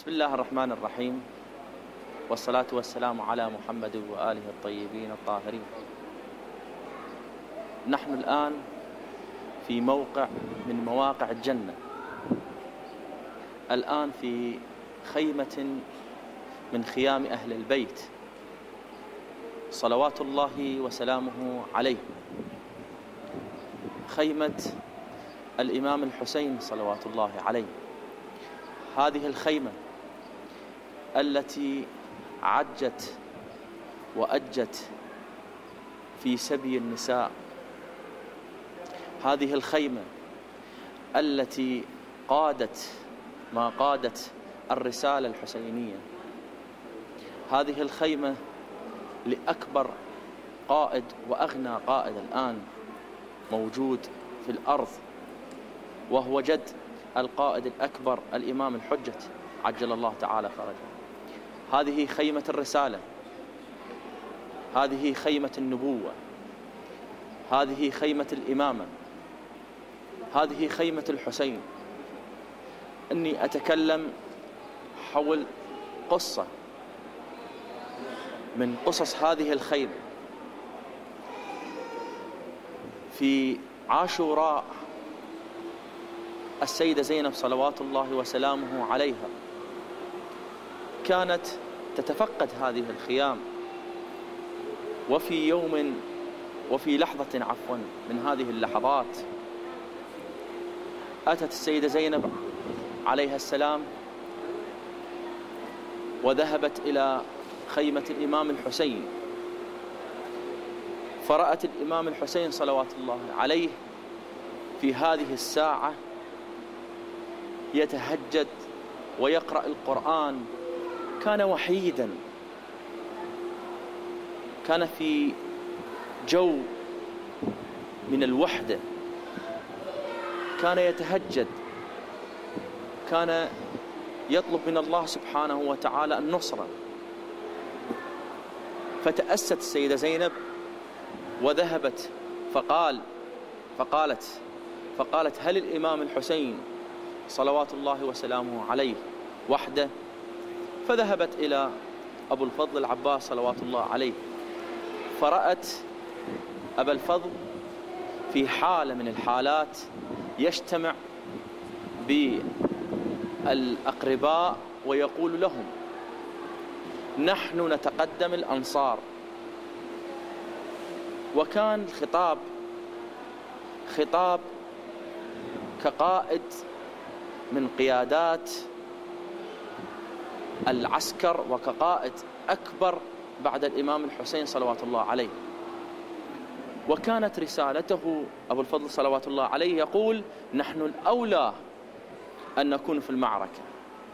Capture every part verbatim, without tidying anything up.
بسم الله الرحمن الرحيم، والصلاة والسلام على محمد وآله الطيبين الطاهرين. نحن الآن في موقع من مواقع الجنة، الآن في خيمة من خيام أهل البيت صلوات الله وسلامه عليه، خيمة الإمام الحسين صلوات الله عليه. هذه الخيمة التي عجت وأجت في سبي النساء، هذه الخيمة التي قادت ما قادت الرسالة الحسينية، هذه الخيمة لأكبر قائد وأغنى قائد الآن موجود في الأرض، وهو جد القائد الأكبر الإمام الحجة عجل الله تعالى فرجه. هذه خيمة الرسالة، هذه خيمة النبوة، هذه خيمة الإمامة، هذه خيمة الحسين. إني أتكلم حول قصة من قصص هذه الخيمة. في عاشوراء السيدة زينب صلوات الله وسلامه عليها كانت تتفقد هذه الخيام، وفي يوم وفي لحظة عفوا من هذه اللحظات أتت السيدة زينب عليها السلام وذهبت إلى خيمة الإمام الحسين، فرأت الإمام الحسين صلوات الله عليه في هذه الساعة يتهجد ويقرأ القرآن. كان وحيدا، كان في جو من الوحدة، كان يتهجد، كان يطلب من الله سبحانه وتعالى النصرة. فتأست السيدة زينب وذهبت فقال فقالت فقالت هل الإمام الحسين صلوات الله وسلامه عليه وحده؟ فذهبت إلى أبو الفضل العباس صلوات الله عليه، فرأت أبا الفضل في حالة من الحالات يجتمع بالأقرباء ويقول لهم نحن نتقدم الأنصار. وكان الخطاب خطاب كقائد من قيادات العسكر وكقائد أكبر بعد الإمام الحسين صلوات الله عليه. وكانت رسالته أبو الفضل صلوات الله عليه يقول نحن الأولى أن نكون في المعركة.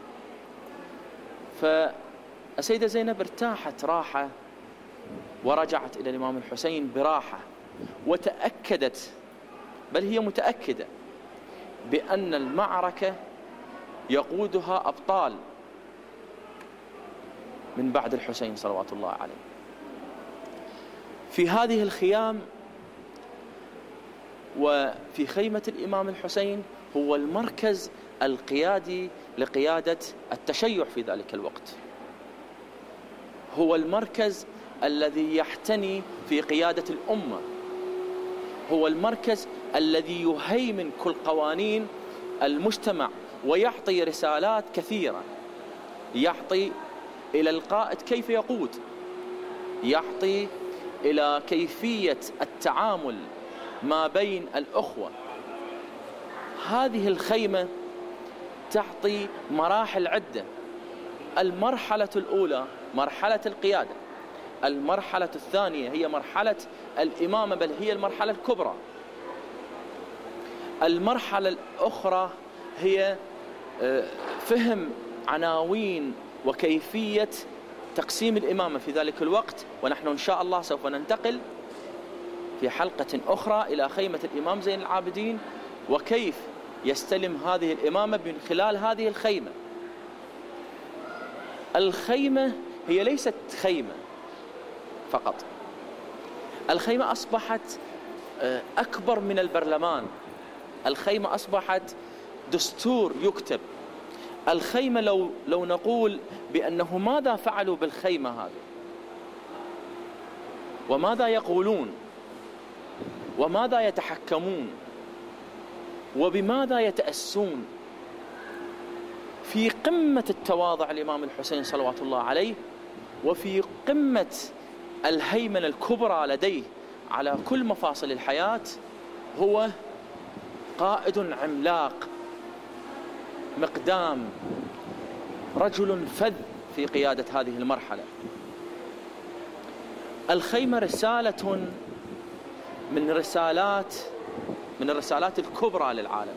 فالسيدة زينب ارتاحت راحة ورجعت إلى الإمام الحسين براحة، وتأكدت، بل هي متأكدة بأن المعركة يقودها أبطال من بعد الحسين صلوات الله عليه. في هذه الخيام وفي خيمة الإمام الحسين هو المركز القيادي لقيادة التشيع في ذلك الوقت، هو المركز الذي يحتني في قيادة الأمة، هو المركز الذي يهيمن كل قوانين المجتمع ويعطي رسالات كثيرة، يعطي إلى القائد كيف يقود، يعطي إلى كيفية التعامل ما بين الأخوة. هذه الخيمة تعطي مراحل عدة. المرحلة الأولى مرحلة القيادة، المرحلة الثانية هي مرحلة الإمامة، بل هي المرحلة الكبرى. المرحلة الأخرى هي فهم عناوين وكيفية تقسيم الإمامة في ذلك الوقت. ونحن إن شاء الله سوف ننتقل في حلقة أخرى إلى خيمة الإمام زين العابدين وكيف يستلم هذه الإمامة من خلال هذه الخيمة. الخيمة هي ليست خيمة فقط، الخيمة أصبحت أكبر من البرلمان، الخيمة أصبحت دستور يكتب، الخيمة لو لو نقول بأنه ماذا فعلوا بالخيمة هذه، وماذا يقولون، وماذا يتحكمون، وبماذا يتأسون. في قمة التواضع الإمام الحسين صلوات الله عليه، وفي قمة الهيمنة الكبرى لديه على كل مفاصل الحياة. هو قائد عملاق مقدام، رجل فذ في قيادة هذه المرحلة. الخيمة رسالة من رسالات من الرسالات الكبرى للعالم.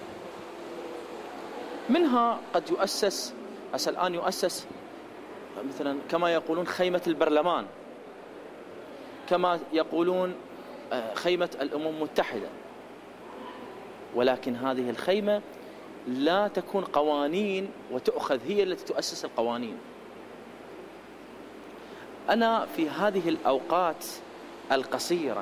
منها قد يؤسس هسه الآن يؤسس مثلا كما يقولون خيمة البرلمان، كما يقولون خيمة الأمم المتحدة، ولكن هذه الخيمة لا تكون قوانين وتؤخذ هي التي تؤسس القوانين. أنا في هذه الأوقات القصيرة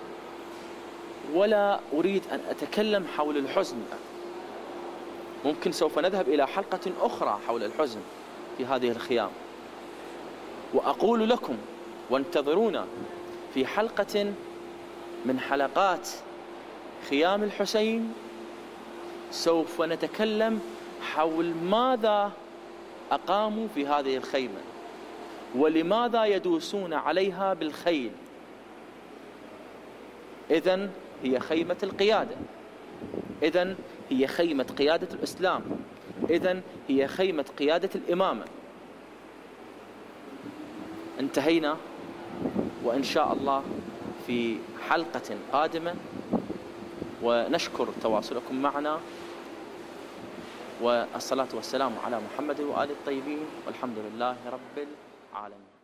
ولا أريد أن أتكلم حول الحزن، ممكن سوف نذهب إلى حلقة أخرى حول الحزن في هذه الخيام، وأقول لكم وانتظرونا في حلقة من حلقات خيام الحسين، سوف نتكلم حول ماذا أقاموا في هذه الخيمة، ولماذا يدوسون عليها بالخيل. إذن هي خيمة القيادة، إذن هي خيمة قيادة الإسلام، إذن هي خيمة قيادة الإمامة. انتهينا، وإن شاء الله في حلقة قادمة، ونشكر تواصلكم معنا، والصلاة والسلام على محمد وآله الطيبين، والحمد لله رب العالمين.